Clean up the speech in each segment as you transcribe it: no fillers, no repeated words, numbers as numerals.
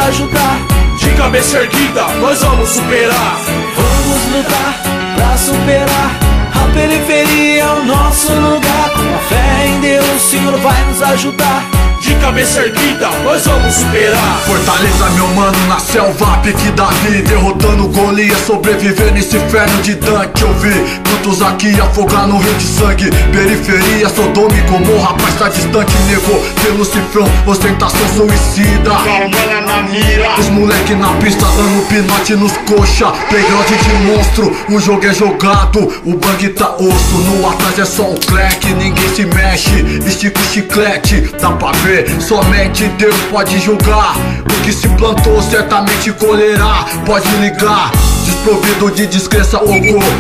ajudar. De cabeça erguida, nós vamos superar. Vamos lutar pra superar. A periferia é o nosso lugar. Com a fé em Deus, o Senhor vai nos ajudar. De cabeça erguida, nós vamos superar. Fortaleza, meu mano, na selva, pique Davi, derrotando Golias, sobreviver nesse inferno de Dante. Eu vi quantos aqui afogar no rio de sangue. Periferia, Sodoma e Gomorra, paz tá distante. Negou pelo cifrão, ostentação suicida. Calma na mira. Os moleque na pista dando pinote nos coxa. Playground de monstro, o jogo é jogado. O bang tá osso, no atrás é só um crack. Ninguém se mexe, estica o chiclete. Dá pra ver, somente Deus pode julgar. O que se plantou certamente colherá. Pode ligar, desprovido de descrença ou cor.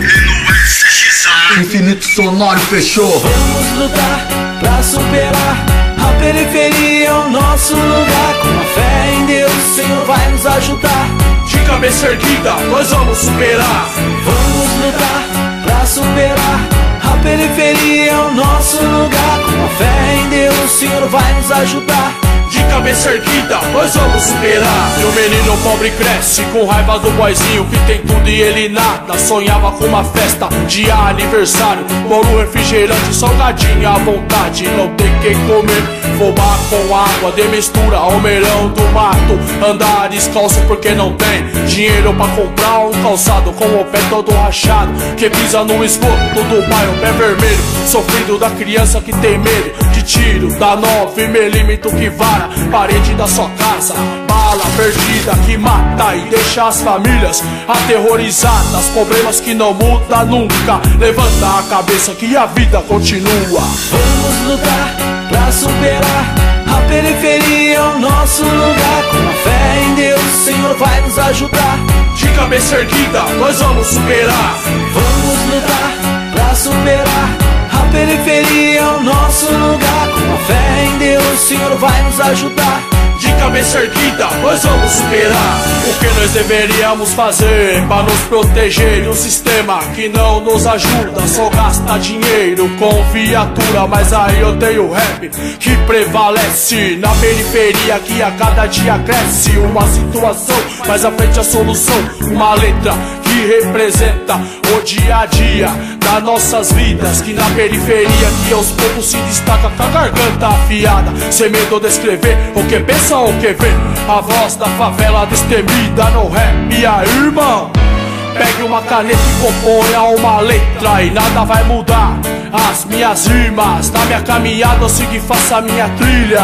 Infinito sonoro fechou. Vamos lutar pra superar. A periferia é o nosso lugar. Com a fé em Deus, o Senhor vai nos ajudar. De cabeça erguida, nós vamos superar. Vamos lutar pra superar. A periferia é o nosso lugar. Com a fé em Deus, o Senhor vai nos ajudar. De cabeça erguida, nós vamos superar. E o menino pobre cresce com raiva do boizinho que tem tudo e ele nada. Sonhava com uma festa de aniversário, bolo, refrigerante, salgadinho à vontade. Não tem que comer, fubá com água, de mistura ao melão do mato. Andar descalço porque não tem dinheiro pra comprar um calçado, com o pé todo rachado, que pisa no esgoto do bairro, pé vermelho, sofrido da criança que tem medo de tiro da 9mm que vara parede da sua casa. Bala perdida que mata e deixa as famílias aterrorizadas. Problemas que não mudam nunca. Levanta a cabeça que a vida continua. Vamos lutar pra superar. A periferia é o nosso lugar. Com a fé em Deus, o Senhor vai nos ajudar. De cabeça erguida, nós vamos superar. Vamos lutar pra superar. A periferia é o nosso lugar. Com a fé em Deus, o Senhor vai nos ajudar. De cabeça erguida, nós vamos superar. O que nós deveríamos fazer pra nos proteger de um sistema que não nos ajuda, só gasta dinheiro com viatura. Mas aí eu tenho rap que prevalece na periferia, que a cada dia cresce. Uma situação, mais à frente a solução. Uma letra que representa o dia a dia das nossas vidas, que na periferia que aos poucos se destaca com a garganta afiada, sem medo de escrever o que pensa ou que vê. A voz da favela destemida no rap. E aí, irmão, pegue uma caneta e componha uma letra e nada vai mudar as minhas rimas. Na minha caminhada eu sigo e faço a minha trilha.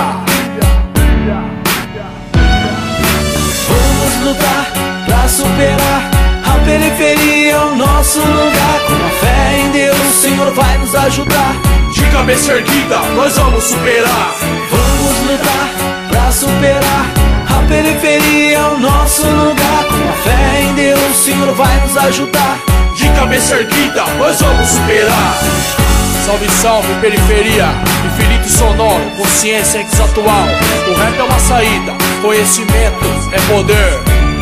Vamos lutar pra superar. A periferia é o nosso lugar. Com a fé em Deus, o Senhor vai nos ajudar. De cabeça erguida, nós vamos superar. Vamos lutar pra superar. A periferia é o nosso lugar. Com a fé em Deus, o Senhor vai nos ajudar. De cabeça erguida, nós vamos superar. Salve, salve, periferia, infinito sonoro, consciência exatual. O rap é uma saída, conhecimento é poder.